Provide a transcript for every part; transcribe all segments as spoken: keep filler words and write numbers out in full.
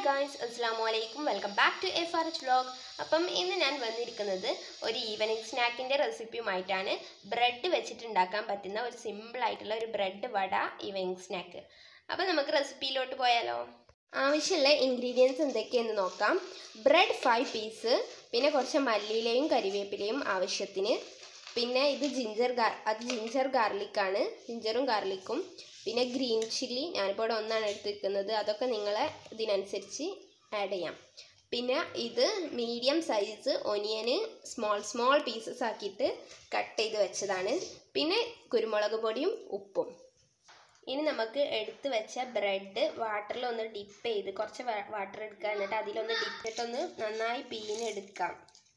guys, Assalamualaikum. Welcome back to F R H vlog. അപ്പം ഇന്ന് ഞാൻ വന്നിരിക്കുന്നത് ഒരു ഈവനിങ് സ്നാക്കിന്റെ റെസിപ്പിയുമായിട്ടാണ്. ബ്രെഡ് വെച്ചിട്ട് ഉണ്ടാക്കാൻ പറ്റുന്ന ഒരു സിമ്പിൾ ആയിട്ടുള്ള ഒരു ബ്രെഡ് വട ഈവനിങ് സ്നാക്ക്. അപ്പോൾ നമുക്ക് റെസിപ്പിയിലോട്ട് പോയാലോ. ആവശ്യമുള്ള ഇൻഗ്രീഡിയൻസ് എന്തൊക്കെയെന്ന് നോക്കാം. ബ്രെഡ് ഫൈവ് പീസ്, പിന്നെ കുറച്ച് മല്ലിയിലയും കരിവേപ്പിലയും ആവശ്യത്തിന്, പിന്നെ ഇത് ജിഞ്ചർ ഗാർ അത് ജിഞ്ചർ ഗാർലിക്കാണ്, ജിഞ്ചറും ഗാർലിക്കും, പിന്നെ ഗ്രീൻ ചില്ലി ഞാനിപ്പോൾ ഇവിടെ ഒന്നാണ് എടുത്തിരിക്കുന്നത്, അതൊക്കെ നിങ്ങളെ ഇതിനനുസരിച്ച് ആഡ് ചെയ്യാം. പിന്നെ ഇത് medium size onion small small pieces ആക്കിയിട്ട് കട്ട് ചെയ്ത് വെച്ചതാണ്. പിന്നെ കുരുമുളക് പൊടിയും ഉപ്പും. ഇനി നമുക്ക് എടുത്ത് വെച്ച ബ്രെഡ് വാട്ടറിലൊന്ന് ഡിപ്പ് ചെയ്ത് കുറച്ച് വാട്ടർ എടുക്കുക, എന്നിട്ട് അതിലൊന്ന് ഡിപ്പിട്ടൊന്ന് നന്നായി പീഞ്ഞെടുക്കാം.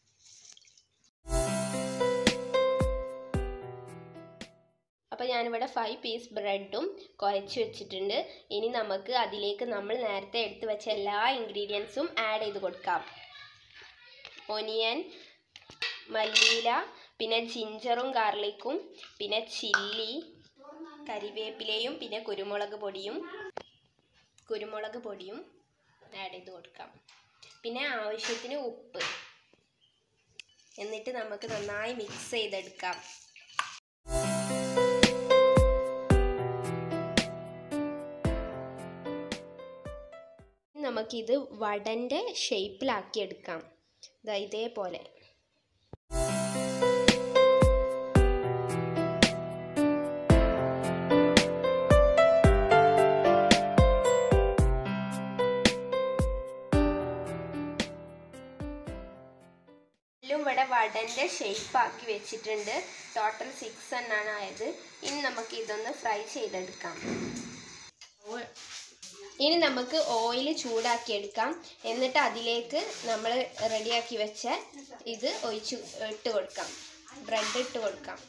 അപ്പോൾ ഞാനിവിടെ ഫൈവ് പീസ് ബ്രെഡും കുഴച്ച് വെച്ചിട്ടുണ്ട്. ഇനി നമുക്ക് അതിലേക്ക് നമ്മൾ നേരത്തെ എടുത്ത് വെച്ച എല്ലാ ഇൻഗ്രീഡിയൻസും ആഡ് ചെയ്ത് കൊടുക്കാം. ഒനിയൻ, മല്ലിയില, പിന്നെ ജിഞ്ചറും ഗാർലിക്കും, പിന്നെ ചില്ലി, കരിവേപ്പിലയും, പിന്നെ കുരുമുളക് പൊടിയും കുരുമുളക് പൊടിയും ആഡ് ചെയ്ത് കൊടുക്കാം. പിന്നെ ആവശ്യത്തിന് ഉപ്പ്. എന്നിട്ട് നമുക്ക് നന്നായി മിക്സ് ചെയ്തെടുക്കാം. നമുക്കിത് വടൻ്റെ ഷേപ്പിലാക്കിയെടുക്കാം. ഇതാ ഇതേപോലെ. ഇവിടെ വടൻ്റെ ഷേപ്പാക്കി വെച്ചിട്ടുണ്ട്. ടോട്ടൽ സിക്സ് എണ്ണാണ് ആയത്. ഇനി നമുക്ക് ഇതൊന്ന് ഫ്രൈ ചെയ്തെടുക്കാം. ഇനി നമുക്ക് ഓയിൽ ചൂടാക്കിയെടുക്കാം. എന്നിട്ട് അതിലേക്ക് നമ്മൾ റെഡിയാക്കി വെച്ച ഇത് ഒഴിച്ച് ഇട്ട് കൊടുക്കാം. ബ്രെഡ് ഇട്ട് കൊടുക്കാം.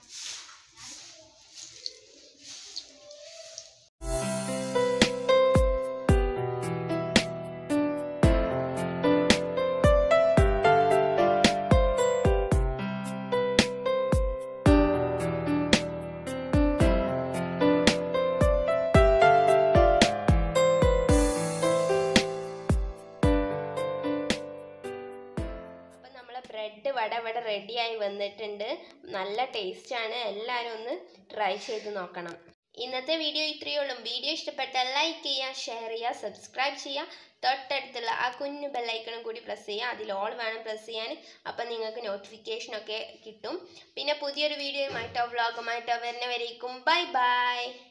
ബ്രെഡ് വട ഇവിടെ റെഡിയായി വന്നിട്ടുണ്ട്. നല്ല ടേസ്റ്റാണ്. എല്ലാവരും ഒന്ന് ട്രൈ ചെയ്ത് നോക്കണം. ഇന്നത്തെ വീഡിയോ ഇത്രയേ ഉള്ളൂ. വീഡിയോ ഇഷ്ടപ്പെട്ടാൽ ലൈക്ക് ചെയ്യുക, ഷെയർ ചെയ്യുക, സബ്സ്ക്രൈബ് ചെയ്യുക. തൊട്ടടുത്തുള്ള ആ കുഞ്ഞു ബെല്ലൈക്കണും കൂടി പ്രസ് ചെയ്യുക. അതിൽ ഓൾ വേണം പ്രസ് ചെയ്യാൻ. അപ്പം നിങ്ങൾക്ക് നോട്ടിഫിക്കേഷനൊക്കെ കിട്ടും. പിന്നെ പുതിയൊരു വീഡിയോയുമായിട്ടോ വ്ളോഗുമായിട്ടോ വരുന്നവരേക്കും ബൈ ബൈ.